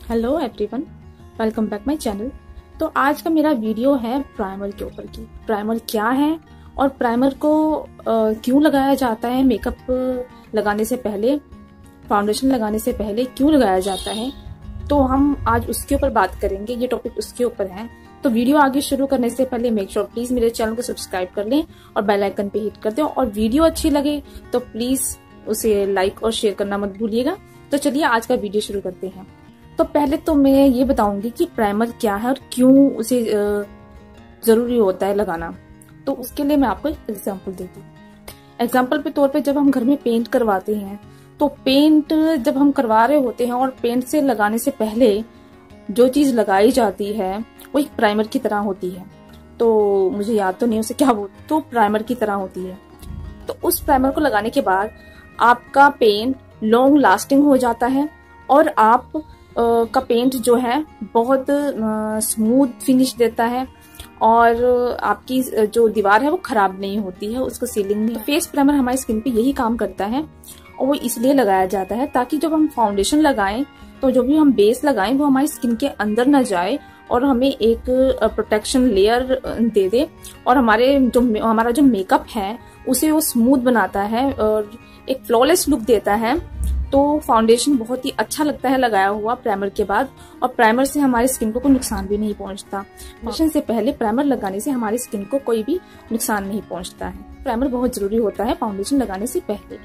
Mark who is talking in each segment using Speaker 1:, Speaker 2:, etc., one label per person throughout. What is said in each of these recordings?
Speaker 1: Hello everyone, welcome back my channel. तो आज का मेरा वीडियो है प्राइमर के ऊपर की। प्राइमर क्या है और प्राइमर को क्यों लगाया जाता है, मेकअप लगाने से पहले, फाउंडेशन लगाने से पहले क्यों लगाया जाता है, तो हम आज उसके ऊपर बात करेंगे। ये टॉपिक उसके ऊपर है। तो वीडियो आगे शुरू करने से पहले मेक श्योर प्लीज मेरे चैनल को सब्सक्राइब कर लें और बेल आइकन पे हिट कर दें, और वीडियो अच्छी लगे तो प्लीज उसे लाइक और शेयर करना मत भूलिएगा। तो चलिए आज का वीडियो शुरू करते हैं। तो पहले तो मैं ये बताऊंगी कि प्राइमर क्या है और क्यों उसे जरूरी होता है लगाना। तो उसके लिए मैं आपको एक एग्जांपल देती हूँ। एग्जांपल के तौर पे जब हम घर में पेंट करवाते हैं, तो पेंट जब हम करवा रहे होते हैं और पेंट से लगाने से पहले जो चीज लगाई जाती है वो एक प्राइमर की तरह होती है। तो मुझे याद तो नहीं उसे क्या बोलते, तो प्राइमर की तरह होती है। तो उस प्राइमर को लगाने के बाद आपका पेंट लॉन्ग लास्टिंग हो जाता है और आप का पेंट जो है बहुत स्मूथ फिनिश देता है और आपकी जो दीवार है वो खराब नहीं होती है, उसको सीलिंग नहीं। फेस प्राइमर हमारी स्किन पे यही काम करता है और वो इसलिए लगाया जाता है ताकि जब हम फाउंडेशन लगाएं तो जो भी हम बेस लगाएं वो हमारी स्किन के अंदर न जाए और हमें एक प्रोटेक्शन लेयर दे दे और हमारा जो मेकअप है उसे वो स्मूथ बनाता है और एक फ्लॉलेस लुक देता है। तो फाउंडेशन बहुत ही अच्छा लगता है लगाया हुआ प्राइमर के बाद, और प्राइमर से हमारी स्किन को कोई नुकसान भी नहीं पहुंचता। फाउंडेशन से पहले प्राइमर लगाने से हमारी स्किन को कोई भी नुकसान नहीं पहुंचता है। प्राइमर बहुत जरूरी होता है फाउंडेशन लगाने से पहले।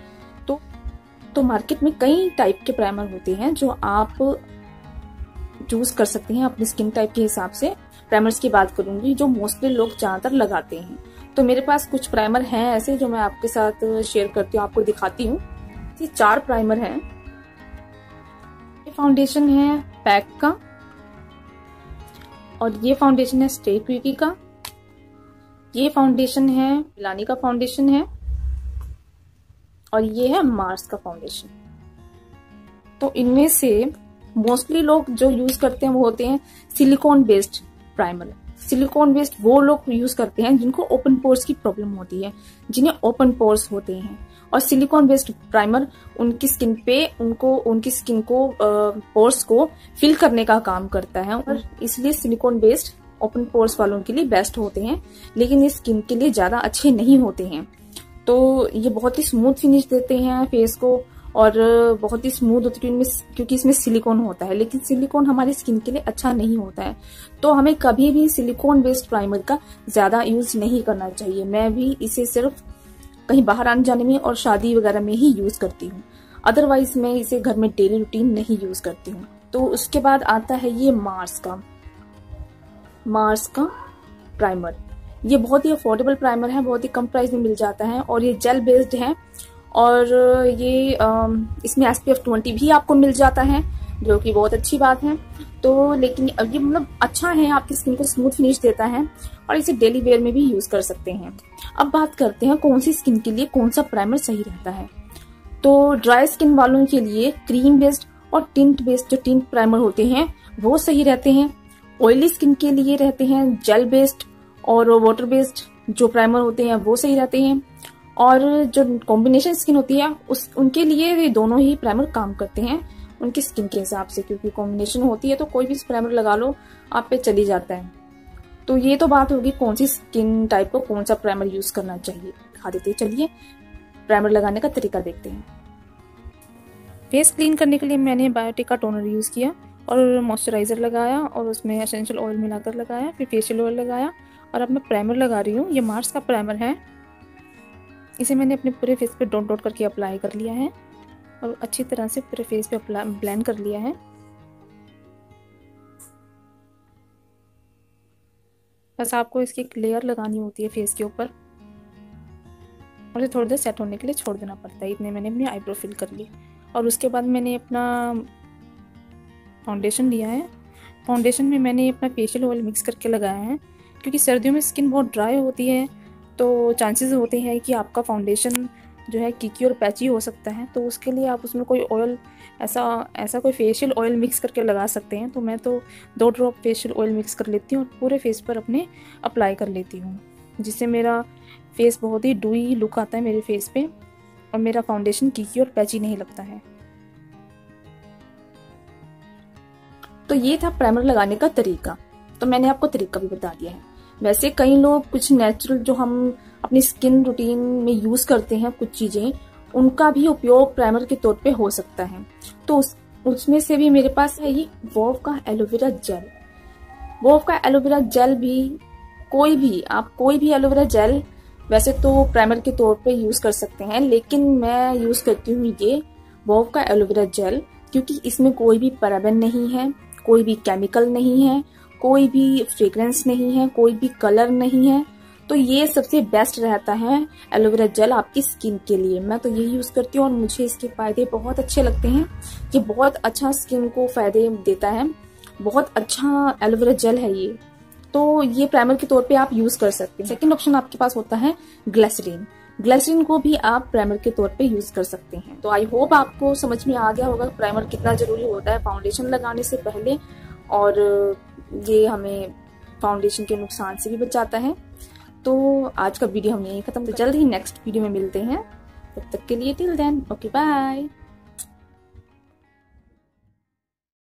Speaker 1: तो मार्केट में कई टाइप के प्राइमर होते हैं जो आप चूज कर सकते हैं अपनी स्किन टाइप के हिसाब से। प्राइमर्स की बात करूंगी जो मोस्टली लोग ज्यादातर लगाते हैं। तो मेरे पास कुछ प्राइमर हैं ऐसे जो मैं आपके साथ शेयर करती हूँ, आपको दिखाती हूँ। ये 4 प्राइमर हैं। ये फाउंडेशन है पैक का, और ये फाउंडेशन है स्टे क्विकी का, ये फाउंडेशन है मिलानी का फाउंडेशन है, और ये है मार्स का फाउंडेशन। तो इनमें से मोस्टली लोग जो यूज करते हैं वो होते हैं silicone based primer. Silicone based वो लोग यूज करते हैं जिनको ओपन पोर्स की प्रॉब्लम होती है, जिन्हें ओपन पोर्स होते हैं। और सिलिकॉन बेस्ड प्राइमर उनकी स्किन को पोर्स को फिल करने का काम करता है, और इसलिए सिलिकॉन बेस्ड ओपन पोर्स वालों के लिए बेस्ट होते हैं, लेकिन ये स्किन के लिए ज्यादा अच्छे नहीं होते हैं। तो ये बहुत ही स्मूथ फिनिश देते हैं फेस को और बहुत ही स्मूथ होती है क्योंकि इसमें सिलिकॉन होता है, लेकिन सिलिकॉन हमारी स्किन के लिए अच्छा नहीं होता है। तो हमें कभी भी सिलिकॉन बेस्ड प्राइमर का ज्यादा यूज नहीं करना चाहिए। मैं भी इसे सिर्फ कहीं बाहर आने जाने में और शादी वगैरह में ही यूज करती हूँ, अदरवाइज मैं इसे घर में डेली रूटीन नहीं यूज करती हूँ। तो उसके बाद आता है ये मार्स का प्राइमर। ये बहुत ही अफोर्डेबल प्राइमर है, बहुत ही कम प्राइस में मिल जाता है, और ये जेल बेस्ड है, और ये इसमें SPF 20 भी आपको मिल जाता है, जो कि बहुत अच्छी बात है। तो लेकिन ये मतलब अच्छा है, आपकी स्किन को स्मूथ फिनिश देता है और इसे डेली वेयर में भी यूज कर सकते हैं। अब बात करते हैं कौन सी स्किन के लिए कौन सा प्राइमर सही रहता है। तो ड्राई स्किन वालों के लिए क्रीम बेस्ड और टिंट बेस्ड जो टिंट प्राइमर होते हैं वो सही रहते हैं। ऑयली स्किन के लिए रहते हैं जेल बेस्ड और वाटर बेस्ड जो प्राइमर होते हैं वो सही रहते हैं। और जो कॉम्बिनेशन स्किन होती है उनके लिए ये दोनों ही प्राइमर काम करते हैं उनकी स्किन के हिसाब से, क्योंकि कॉम्बिनेशन होती है तो कोई भी प्राइमर लगा लो आप पे चली जाता है। तो ये तो बात होगी कौन सी स्किन टाइप को कौन सा प्राइमर यूज करना चाहिए। दिखा देते हैं, चलिए प्राइमर लगाने का तरीका देखते हैं। फेस क्लीन करने के लिए मैंने बायोटिक का टोनर यूज किया और मॉइस्चराइजर लगाया और उसमें एसेंशियल ऑयल मिलाकर लगाया, फिर फेशियल ऑयल लगाया, और अब मैं प्राइमर लगा रही हूँ। ये मार्स का प्राइमर है। इसे मैंने अपने पूरे फेस पे डॉट डॉट करके अप्लाई कर लिया है और अच्छी तरह से पूरे फेस पे ब्लेंड कर लिया है। बस आपको इसकी एक लेयर लगानी होती है फेस के ऊपर और थोड़ी देर सेट होने के लिए छोड़ देना पड़ता है। इतने मैंने अपनी आईब्रो फिल कर ली, और उसके बाद मैंने अपना फाउंडेशन लिया है। फाउंडेशन में मैंने अपना फेशियल ऑयल मिक्स करके लगाया है, क्योंकि सर्दियों में स्किन बहुत ड्राई होती है तो चांसेस होते हैं कि आपका फाउंडेशन जो है किकी और पैची हो सकता है। तो उसके लिए आप उसमें कोई ऑयल ऐसा कोई फेशियल ऑयल मिक्स करके लगा सकते हैं। तो मैं तो 2 ड्रॉप फेशियल ऑयल मिक्स कर लेती हूँ और पूरे फेस पर अपने अप्लाई कर लेती हूँ, जिससे मेरा फेस बहुत ही डूई लुक आता है मेरे फेस पे, और मेरा फाउंडेशन किकी और पैची नहीं लगता है। तो ये था प्राइमर लगाने का तरीका। तो मैंने आपको तरीका भी बता दिया है। वैसे कई लोग कुछ नेचुरल जो हम अपनी स्किन रूटीन में यूज करते हैं कुछ चीजें, उनका भी उपयोग प्राइमर के तौर पे हो सकता है। तो उसमें से भी मेरे पास है ये वोव का एलोवेरा जेल। वोव का एलोवेरा जेल भी आप कोई भी एलोवेरा जेल वैसे तो प्राइमर के तौर पे यूज कर सकते हैं, लेकिन मैं यूज करती हूँ ये वोव का एलोवेरा जेल, क्योंकि इसमें कोई भी पैराबेन नहीं है, कोई भी केमिकल नहीं है, कोई भी फ्रेग्रेंस नहीं है, कोई भी कलर नहीं है। तो ये सबसे बेस्ट रहता है एलोवेरा जेल आपकी स्किन के लिए। मैं तो यही यूज करती हूँ और मुझे इसके फायदे बहुत अच्छे लगते हैं। ये बहुत अच्छा स्किन को फायदे देता है, बहुत अच्छा एलोवेरा जेल है ये। तो ये प्राइमर के तौर पे आप यूज कर सकते हैं। सेकंड ऑप्शन आपके पास होता है ग्लिसरीन। ग्लिसरीन को भी आप प्राइमर के तौर पे यूज कर सकते हैं। तो आई होप आपको समझ में आ गया होगा प्राइमर कितना जरूरी होता है फाउंडेशन लगाने से पहले, और ये हमें फाउंडेशन के नुकसान से भी बचाता है। तो आज का वीडियो हम यहीं खत्म करते हैं। जल्द ही नेक्स्ट वीडियो में मिलते हैं। तब तक के लिए टिल देन ओके बाय।